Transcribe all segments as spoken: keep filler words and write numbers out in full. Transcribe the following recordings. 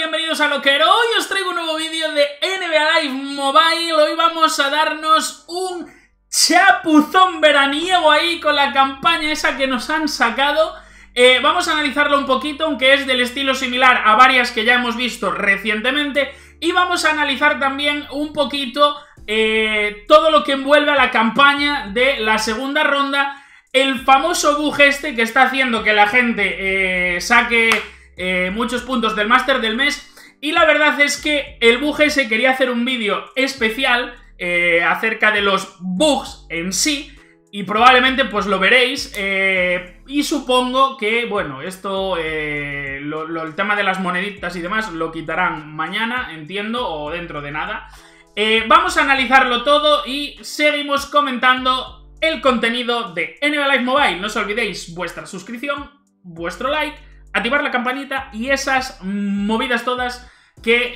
bienvenidos a Loquero. Hoy os traigo un nuevo vídeo de N B A Live Mobile. Hoy vamos a darnos un chapuzón veraniego ahí con la campaña esa que nos han sacado. eh, Vamos a analizarlo un poquito, aunque es del estilo similar a varias que ya hemos visto recientemente. Y vamos a analizar también un poquito eh, todo lo que envuelve a la campaña de la segunda ronda. El famoso bug este que está haciendo que la gente eh, saque eh, muchos puntos del máster del mes. Y la verdad es que el bug ese quería hacer un vídeo especial eh, acerca de los bugs en sí. Y probablemente pues lo veréis. eh, Y supongo que, bueno, esto, eh, lo, lo, el tema de las moneditas y demás lo quitarán mañana, entiendo, o dentro de nada. eh, Vamos a analizarlo todo y seguimos comentando el contenido de N B A Live Mobile. No os olvidéis vuestra suscripción, vuestro like, activar la campanita y esas movidas todas que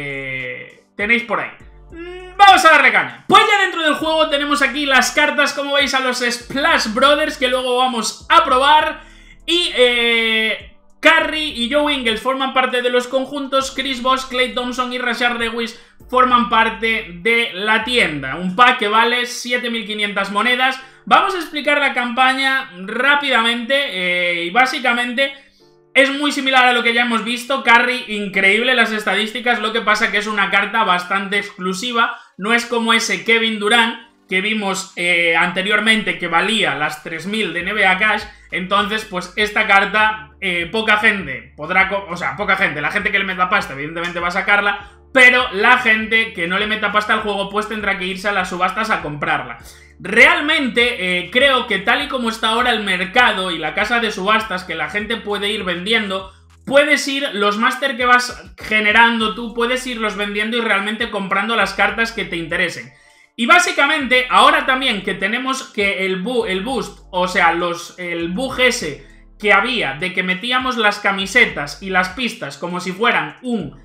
eh, tenéis por ahí. Vamos a darle caña. Pues ya dentro del juego tenemos aquí las cartas, como veis, a los Splash Brothers, que luego vamos a probar. Y eh, Curry y Joe Ingles forman parte de los conjuntos. Chris Bosh, Klay Thompson y Rashard Lewis forman parte de la tienda. Un pack que vale siete mil quinientas monedas. Vamos a explicar la campaña rápidamente eh, y básicamente es muy similar a lo que ya hemos visto. Curry, increíble las estadísticas, lo que pasa que es una carta bastante exclusiva. No es como ese Kevin Durant que vimos eh, anteriormente, que valía las tres mil de N B A Cash. Entonces, pues esta carta, eh, poca gente podrá... O sea, poca gente, la gente que le meta pasta evidentemente va a sacarla, pero la gente que no le meta pasta al juego pues tendrá que irse a las subastas a comprarla. Realmente eh, creo que tal y como está ahora el mercado y la casa de subastas, que la gente puede ir vendiendo, puedes ir, los máster que vas generando tú, puedes irlos vendiendo y realmente comprando las cartas que te interesen. Y básicamente, ahora también que tenemos que el, bu el boost, o sea, los, el bug ese que había de que metíamos las camisetas y las pistas como si fueran un,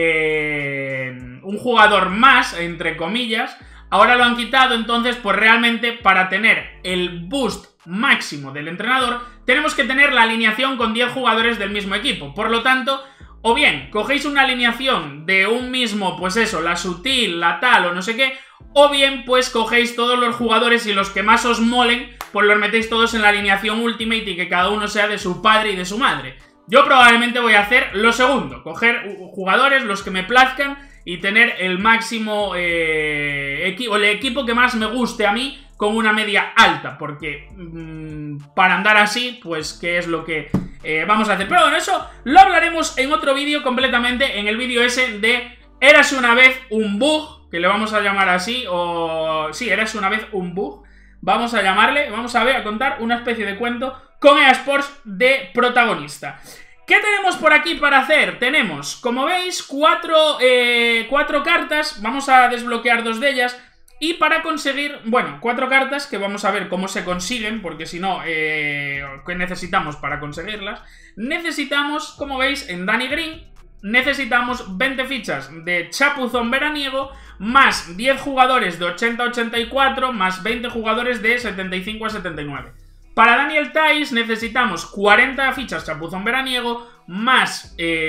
eh, un jugador más, entre comillas, ahora lo han quitado. Entonces pues realmente para tener el boost máximo del entrenador tenemos que tener la alineación con diez jugadores del mismo equipo. Por lo tanto, o bien cogéis una alineación de un mismo, pues eso, la sutil, la tal o no sé qué, o bien pues cogéis todos los jugadores y los que más os molen pues los metéis todos en la alineación Ultimate y que cada uno sea de su padre y de su madre. Yo probablemente voy a hacer lo segundo, coger jugadores, los que me plazcan, y tener el máximo eh, equipo, el equipo que más me guste a mí, con una media alta, porque mmm, para andar así, pues qué es lo que eh, vamos a hacer. Pero bueno, eso lo hablaremos en otro vídeo completamente, en el vídeo ese de Érase una vez un bug, que le vamos a llamar así, o sí, Érase una vez un bug, vamos a llamarle, vamos a ver, a contar una especie de cuento con E A Sports de protagonista. ¿Qué tenemos por aquí para hacer? Tenemos, como veis, cuatro, eh, cuatro cartas. Vamos a desbloquear dos de ellas. Y para conseguir, bueno, cuatro cartas que vamos a ver cómo se consiguen, porque si no, eh, ¿qué necesitamos para conseguirlas? Necesitamos, como veis, en Danny Green, necesitamos veinte fichas de chapuzón veraniego, más diez jugadores de ochenta a ochenta y cuatro, más veinte jugadores de setenta y cinco a setenta y nueve. Para Daniel Theis necesitamos cuarenta fichas chapuzón veraniego, más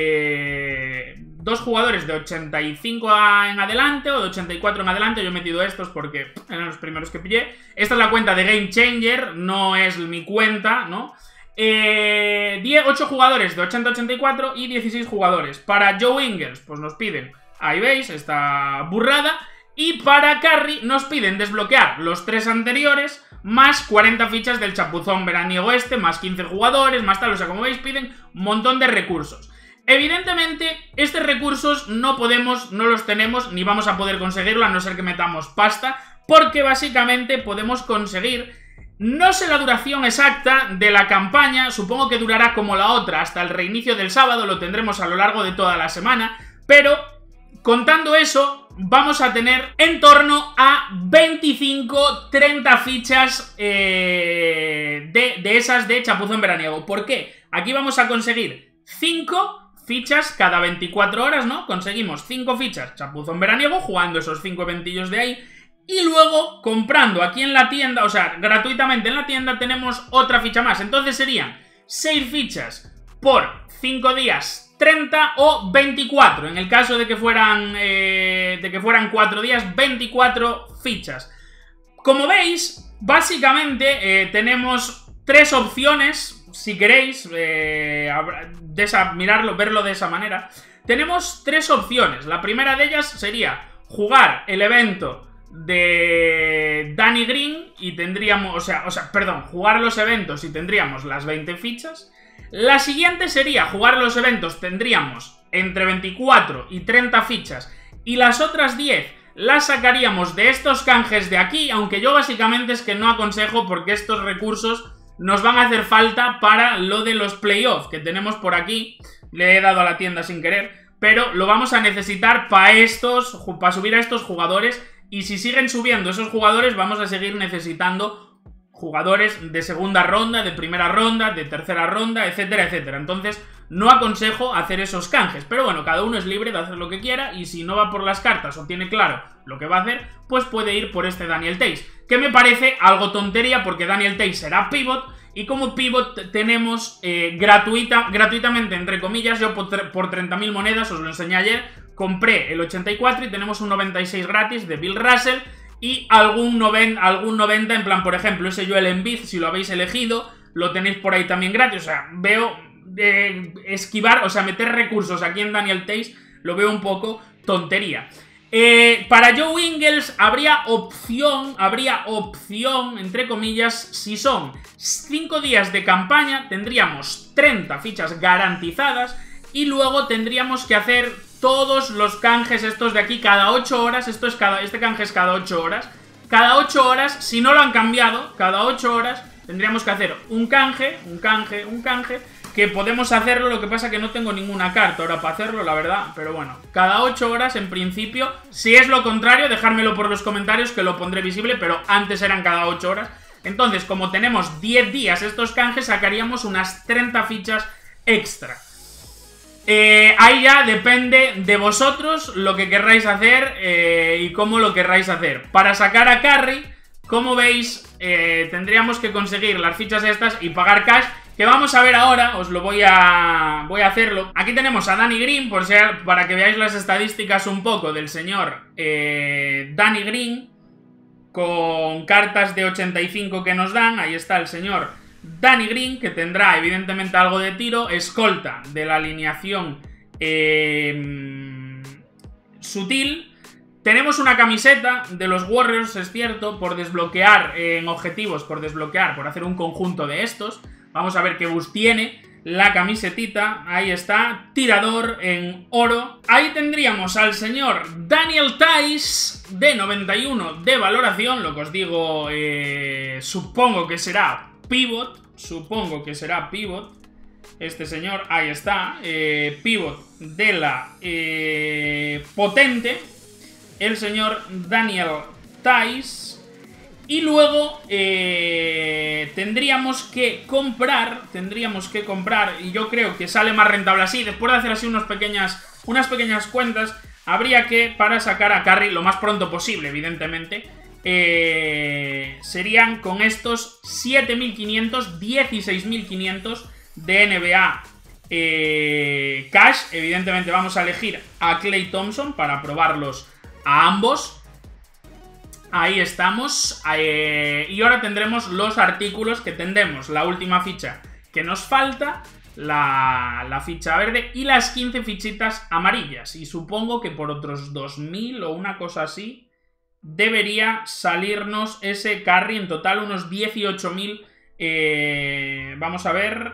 eh, dos jugadores de ochenta y cinco en adelante o de ochenta y cuatro en adelante. Yo he metido estos porque eran los primeros que pillé. Esta es la cuenta de Game Changer, no es mi cuenta, ¿no? Eh, ocho jugadores de ochenta a ochenta y cuatro y dieciséis jugadores. Para Joe Ingles, pues nos piden, ahí veis, esta burrada. Y para Curry nos piden desbloquear los tres anteriores, más cuarenta fichas del chapuzón veraniego este, más quince jugadores, más tal. O sea, como veis, piden un montón de recursos. Evidentemente, estos recursos no podemos, no los tenemos, ni vamos a poder conseguirlo a no ser que metamos pasta, porque básicamente podemos conseguir, no sé la duración exacta de la campaña, supongo que durará como la otra hasta el reinicio del sábado, lo tendremos a lo largo de toda la semana, pero contando eso, vamos a tener en torno a veinticinco, treinta fichas eh, de, de esas de chapuzón veraniego. ¿Por qué? Aquí vamos a conseguir cinco fichas cada veinticuatro horas, ¿no? Conseguimos cinco fichas chapuzón veraniego, jugando esos cinco eventillos de ahí. Y luego, comprando aquí en la tienda, o sea, gratuitamente en la tienda, tenemos otra ficha más. Entonces serían seis fichas por cinco días treinta o veinticuatro. En el caso de que fueran, eh, de que fueran cuatro días, veinticuatro fichas. Como veis, básicamente eh, tenemos tres opciones, si queréis eh, de esa, mirarlo, verlo de esa manera. Tenemos tres opciones. La primera de ellas sería jugar el evento de Danny Green y tendríamos, o sea, o sea, perdón, jugar los eventos y tendríamos las veinte fichas. La siguiente sería jugar los eventos, tendríamos entre veinticuatro y treinta fichas y las otras diez las sacaríamos de estos canjes de aquí, aunque yo básicamente es que no aconsejo porque estos recursos nos van a hacer falta para lo de los playoffs que tenemos por aquí. Le he dado a la tienda sin querer, pero lo vamos a necesitar para estos, para subir a estos jugadores. Y si siguen subiendo esos jugadores, vamos a seguir necesitando jugadores de segunda ronda, de primera ronda, de tercera ronda, etcétera, etcétera. Entonces, no aconsejo hacer esos canjes. Pero bueno, cada uno es libre de hacer lo que quiera. Y si no va por las cartas o tiene claro lo que va a hacer, pues puede ir por este Daniel Tays, que me parece algo tontería porque Daniel Tays será pivot. Y como pivot tenemos eh, gratuita, gratuitamente, entre comillas, yo por, por treinta mil monedas, os lo enseñé ayer, compré el ochenta y cuatro y tenemos un noventa y seis gratis de Bill Russell y algún, noven, algún noventa, en plan, por ejemplo, ese Joel Embiid, si lo habéis elegido, lo tenéis por ahí también gratis. O sea, veo eh, esquivar, o sea, meter recursos aquí en Daniel Tays, lo veo un poco tontería. Eh, para Joe Ingles habría opción, habría opción, entre comillas, si son cinco días de campaña, tendríamos treinta fichas garantizadas y luego tendríamos que hacer todos los canjes estos de aquí cada ocho horas, esto es cada, este canje es cada ocho horas, cada ocho horas, si no lo han cambiado, cada ocho horas tendríamos que hacer un canje, un canje, un canje, que podemos hacerlo, lo que pasa que no tengo ninguna carta ahora para hacerlo, la verdad, pero bueno, cada ocho horas en principio. Si es lo contrario, dejármelo por los comentarios que lo pondré visible, pero antes eran cada ocho horas. Entonces, como tenemos diez días estos canjes, sacaríamos unas treinta fichas extra. Eh, ahí ya depende de vosotros lo que querráis hacer eh, y cómo lo querráis hacer. Para sacar a Curry, como veis, eh, tendríamos que conseguir las fichas estas y pagar cash, que vamos a ver ahora, os lo voy a voy a hacerlo. Aquí tenemos a Danny Green, por ser, para que veáis las estadísticas un poco del señor eh, Danny Green, con cartas de ochenta y cinco que nos dan. Ahí está el señor Danny Green, que tendrá evidentemente algo de tiro, escolta de la alineación eh, sutil. Tenemos una camiseta de los Warriors, es cierto, por desbloquear eh, en objetivos, por desbloquear, por hacer un conjunto de estos. Vamos a ver qué boost tiene la camisetita. Ahí está, tirador en oro. Ahí tendríamos al señor Daniel Tays de noventa y uno de valoración. Lo que os digo, eh, supongo que será pivot. Supongo que será pivot. Este señor, ahí está, eh, pivot de la eh, potente. El señor Daniel Tays. Y luego eh, tendríamos que comprar, tendríamos que comprar, y yo creo que sale más rentable así, después de hacer así unas pequeñas, unas pequeñas cuentas, habría que, para sacar a Curry lo más pronto posible, evidentemente, eh, serían con estos siete mil quinientos, dieciséis mil quinientos de N B A eh, Cash. Evidentemente vamos a elegir a Klay Thompson para probarlos a ambos. Ahí estamos, eh, y ahora tendremos los artículos que tendremos. La última ficha que nos falta, la, la ficha verde y las quince fichitas amarillas. Y supongo que por otros dos mil o una cosa así debería salirnos ese Curry. En total unos dieciocho mil. Eh, vamos a ver.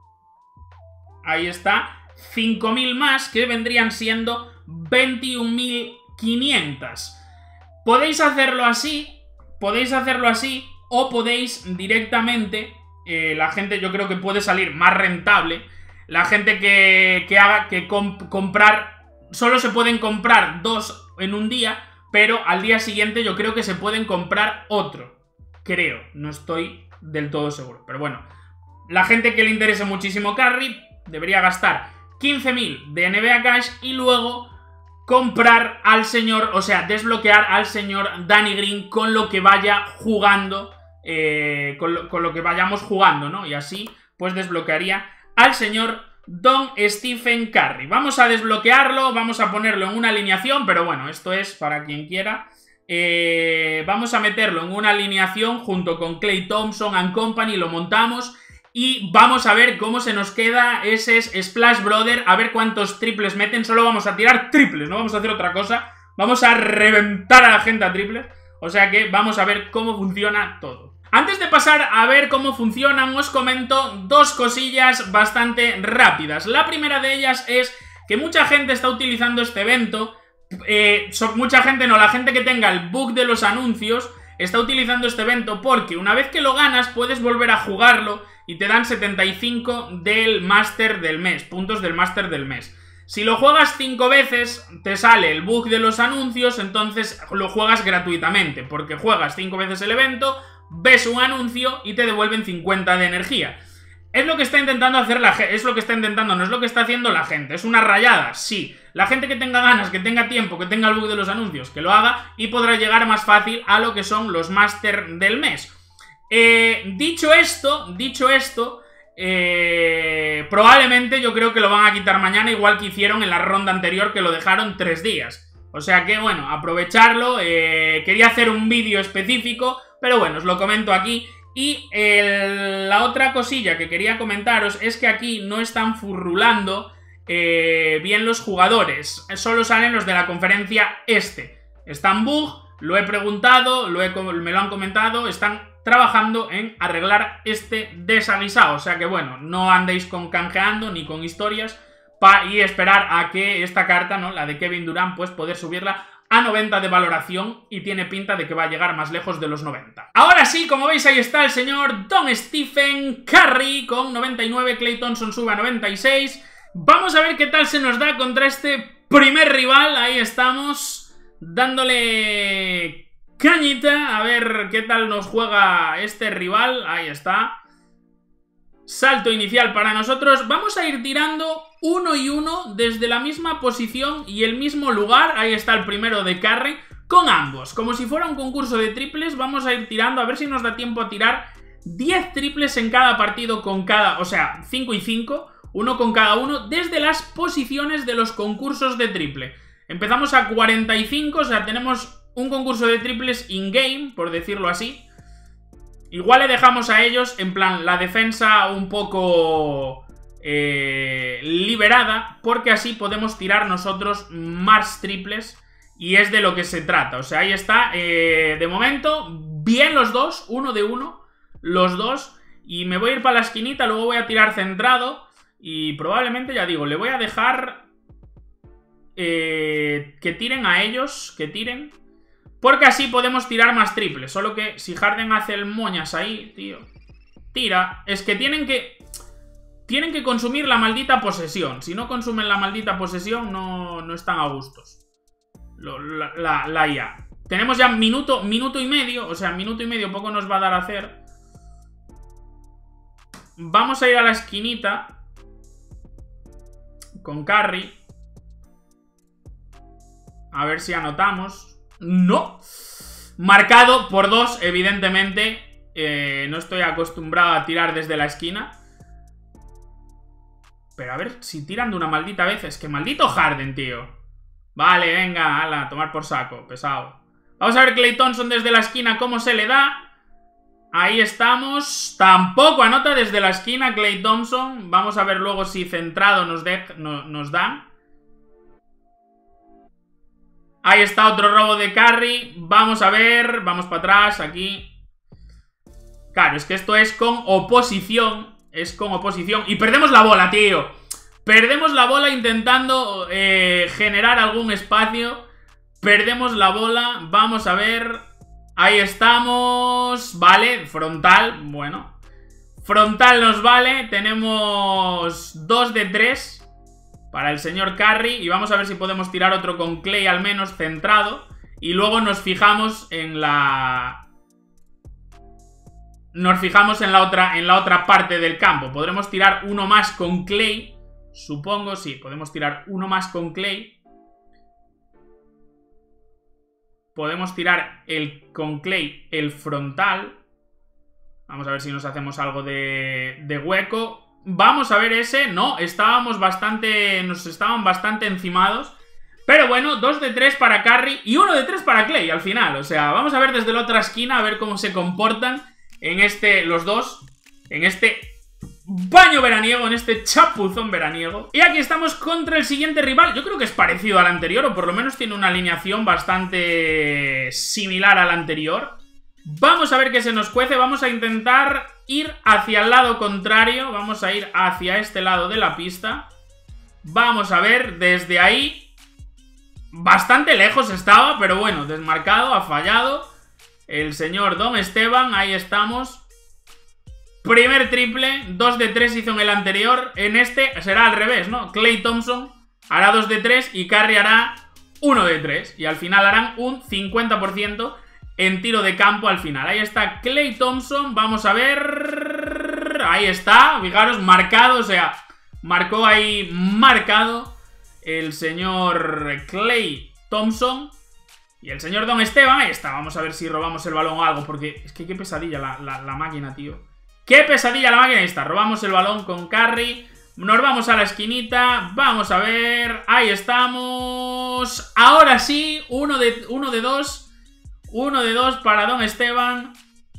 Ahí está. cinco mil más, que vendrían siendo veintiún mil quinientos. Podéis hacerlo así, podéis hacerlo así, o podéis directamente, eh, la gente yo creo que puede salir más rentable, la gente que, que haga que comp comprar, solo se pueden comprar dos en un día, pero al día siguiente yo creo que se pueden comprar otro, creo, no estoy del todo seguro, pero bueno, la gente que le interese muchísimo Curry debería gastar quince mil de N B A Cash y luego comprar al señor, o sea, desbloquear al señor Danny Green con lo que vaya jugando, eh, con, lo, con lo que vayamos jugando, ¿no? Y así, pues desbloquearía al señor Don Stephen Curry. Vamos a desbloquearlo, vamos a ponerlo en una alineación, pero bueno, esto es para quien quiera. Eh, vamos a meterlo en una alineación junto con Klay Thompson and Company, lo montamos y vamos a ver cómo se nos queda ese Splash Brother, a ver cuántos triples meten. Solo vamos a tirar triples, no vamos a hacer otra cosa. Vamos a reventar a la gente a triples, o sea que vamos a ver cómo funciona todo. Antes de pasar a ver cómo funcionan, os comento dos cosillas bastante rápidas. La primera de ellas es que mucha gente está utilizando este evento. Eh, so, mucha gente no, la gente que tenga el bug de los anuncios está utilizando este evento porque una vez que lo ganas puedes volver a jugarlo y te dan setenta y cinco del máster del mes, puntos del máster del mes. Si lo juegas cinco veces te sale el bug de los anuncios, entonces lo juegas gratuitamente porque juegas cinco veces el evento, ves un anuncio y te devuelven cincuenta de energía. Es lo que está intentando hacer la gente, es lo que está intentando, no es lo que está haciendo la gente. ¿Es una rayada? Sí. La gente que tenga ganas, que tenga tiempo, que tenga el bug de los anuncios, que lo haga y podrá llegar más fácil a lo que son los máster del mes. Eh, dicho esto, dicho esto, eh, probablemente yo creo que lo van a quitar mañana, igual que hicieron en la ronda anterior, que lo dejaron tres días. O sea que, bueno, aprovecharlo. Eh, quería hacer un vídeo específico, pero bueno, os lo comento aquí. Y el, la otra cosilla que quería comentaros es que aquí no están furrulando eh, bien los jugadores. Solo salen los de la conferencia este. Están bug, lo he preguntado, lo he, me lo han comentado, están trabajando en arreglar este desaguisado. O sea que bueno, no andéis con canjeando ni con historias pa, y esperar a que esta carta, ¿no? La de Kevin Durant, pues poder subirla a noventa de valoración y tiene pinta de que va a llegar más lejos de los noventa. Ahora sí, como veis, ahí está el señor Don Stephen Curry con noventa y nueve, Klay Thompson sube a noventa y seis. Vamos a ver qué tal se nos da contra este primer rival. Ahí estamos, dándole cañita, a ver qué tal nos juega este rival. Ahí está. Salto inicial para nosotros. Vamos a ir tirando uno y uno desde la misma posición y el mismo lugar. Ahí está el primero de Curry con ambos. Como si fuera un concurso de triples, vamos a ir tirando. A ver si nos da tiempo a tirar diez triples en cada partido con cada... O sea, cinco y cinco. Uno con cada uno desde las posiciones de los concursos de triple. Empezamos a cuarenta y cinco, o sea, tenemos un concurso de triples in-game, por decirlo así. Igual le dejamos a ellos, en plan, la defensa un poco eh, liberada, porque así podemos tirar nosotros más triples, y es de lo que se trata. O sea, ahí está, eh, de momento, bien los dos, uno de uno, los dos, y me voy a ir para la esquinita, luego voy a tirar centrado, y probablemente, ya digo, le voy a dejar eh, que tiren a ellos, que tiren... Porque así podemos tirar más triples. Solo que si Harden hace el moñas ahí, tío, tira. Es que tienen que... Tienen que consumir la maldita posesión. Si no consumen la maldita posesión, no, no están a gustos. Lo, la, la, la I A. Tenemos ya minuto, minuto y medio. O sea, minuto y medio poco nos va a dar a hacer. Vamos a ir a la esquinita con Curry. A ver si anotamos. No. Marcado por dos, evidentemente. Eh, no estoy acostumbrado a tirar desde la esquina. Pero a ver si tiran de una maldita vez. Es que maldito Harden, tío. Vale, venga, ala, tomar por saco. Pesado. Vamos a ver Klay Thompson desde la esquina cómo se le da. Ahí estamos. Tampoco anota desde la esquina Klay Thompson. Vamos a ver luego si centrado nos, de, no, nos da. Ahí está otro robo de Curry. Vamos a ver. Vamos para atrás, aquí. Claro, es que esto es con oposición. Es con oposición. Y perdemos la bola, tío. Perdemos la bola intentando eh, generar algún espacio. Perdemos la bola. Vamos a ver. Ahí estamos. Vale, frontal. Bueno. Frontal nos vale. Tenemos dos de tres. Para el señor Curry. Y vamos a ver si podemos tirar otro con Klay al menos centrado. Y luego nos fijamos en la... Nos fijamos en la otra, en la otra parte del campo. Podremos tirar uno más con Klay. Supongo, sí. Podemos tirar uno más con Klay. Podemos tirar el, con Klay el frontal. Vamos a ver si nos hacemos algo de, de hueco. Vamos a ver ese. No, estábamos bastante... Nos estaban bastante encimados. Pero bueno, dos de tres para Curry y uno de tres para Clay al final. O sea, vamos a ver desde la otra esquina a ver cómo se comportan en este... Los dos. En este... baño veraniego, en este chapuzón veraniego. Y aquí estamos contra el siguiente rival. Yo creo que es parecido al anterior, o por lo menos tiene una alineación bastante similar al anterior. Vamos a ver qué se nos cuece. Vamos a intentar ir hacia el lado contrario. Vamos a ir hacia este lado de la pista. Vamos a ver desde ahí. Bastante lejos estaba, pero bueno, desmarcado, ha fallado el señor Don Esteban. Ahí estamos. Primer triple, dos de tres hizo en el anterior. En este será al revés, ¿no? Klay Thompson hará dos de tres y Curry hará uno de tres. Y al final harán un cincuenta por ciento en tiro de campo al final. Ahí está Klay Thompson, vamos a ver... Ahí está, fijaros, marcado, o sea, marcó ahí marcado el señor Klay Thompson. Y el señor Don Esteban, ahí está, vamos a ver si robamos el balón o algo, porque es que qué pesadilla la, la, la máquina, tío. ¡Qué pesadilla la máquina! Ahí está, robamos el balón con Curry. Nos vamos a la esquinita. Vamos a ver. Ahí estamos. Ahora sí, uno de, uno de dos. Uno de dos para Don Esteban.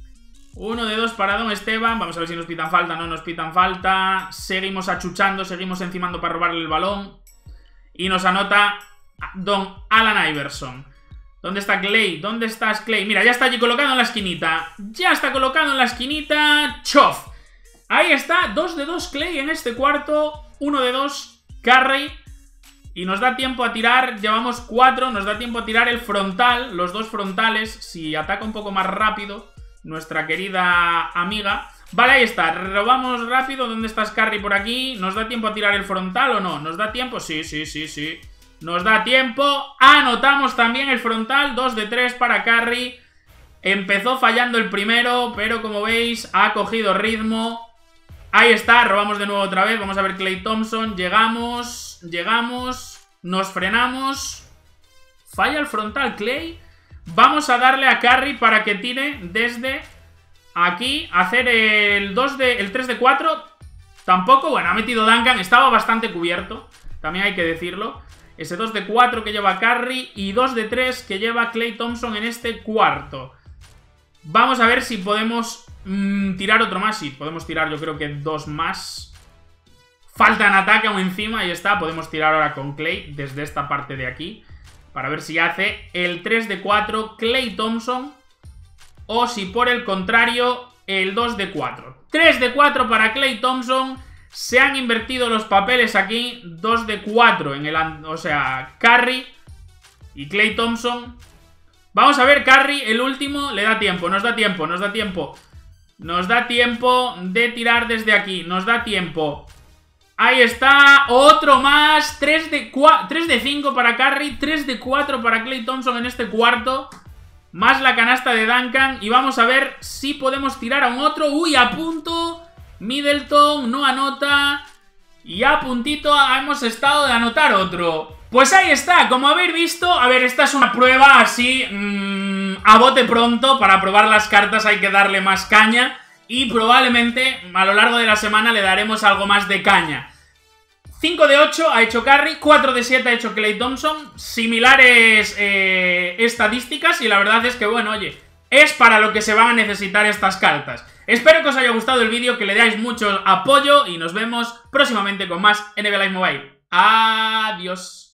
Uno de dos para Don Esteban. Vamos a ver si nos pitan falta. No nos pitan falta. Seguimos achuchando, seguimos encimando para robarle el balón. Y nos anota Don Allen Iverson. ¿Dónde está Clay? ¿Dónde estás, Clay? Mira, ya está allí colocado en la esquinita. Ya está colocado en la esquinita. ¡Chof! Ahí está. dos de dos Clay en este cuarto. uno de dos Curry. Y nos da tiempo a tirar. Llevamos cuatro. Nos da tiempo a tirar el frontal. Los dos frontales. Si ataca un poco más rápido nuestra querida amiga. Vale, ahí está. Robamos rápido. ¿Dónde estás, Curry? Por aquí. ¿Nos da tiempo a tirar el frontal o no? ¿Nos da tiempo? Sí, sí, sí, sí. Nos da tiempo. Anotamos también el frontal. dos de tres para Curry. Empezó fallando el primero, pero como veis ha cogido ritmo. Ahí está, robamos de nuevo otra vez. Vamos a ver Klay Thompson. Llegamos, llegamos. Nos frenamos. Falla el frontal Clay. Vamos a darle a Curry para que tire desde aquí. Hacer el, dos de, el tres de cuatro. Tampoco, bueno, ha metido Duncan. Estaba bastante cubierto, también hay que decirlo. Ese dos de cuatro que lleva Curry y dos de tres que lleva Klay Thompson en este cuarto. Vamos a ver si podemos mmm, tirar otro más. Sí, podemos tirar yo creo que dos más. Falta en ataque aún encima. Ahí está, podemos tirar ahora con Klay desde esta parte de aquí. Para ver si hace el tres de cuatro Klay Thompson. O si por el contrario el dos de cuatro. tres de cuatro para Klay Thompson. Se han invertido los papeles aquí. dos de cuatro en el... O sea, Curry y Klay Thompson. Vamos a ver, Curry, el último. Le da tiempo, nos da tiempo, nos da tiempo. Nos da tiempo de tirar desde aquí. Nos da tiempo. Ahí está, otro más. tres de cinco para Curry. tres de cuatro para Klay Thompson en este cuarto. Más la canasta de Duncan. Y vamos a ver si podemos tirar a un otro. Uy, a punto. Middleton no anota. Y a puntito hemos estado de anotar otro. Pues ahí está, como habéis visto. A ver, esta es una prueba así mmm, a bote pronto. Para probar las cartas hay que darle más caña. Y probablemente a lo largo de la semana le daremos algo más de caña. cinco de ocho ha hecho Curry, cuatro de siete ha hecho Klay Thompson. Similares eh, estadísticas. Y la verdad es que, bueno, oye, es para lo que se van a necesitar estas cartas. Espero que os haya gustado el vídeo, que le dais mucho apoyo y nos vemos próximamente con más N B A Live Mobile. Adiós.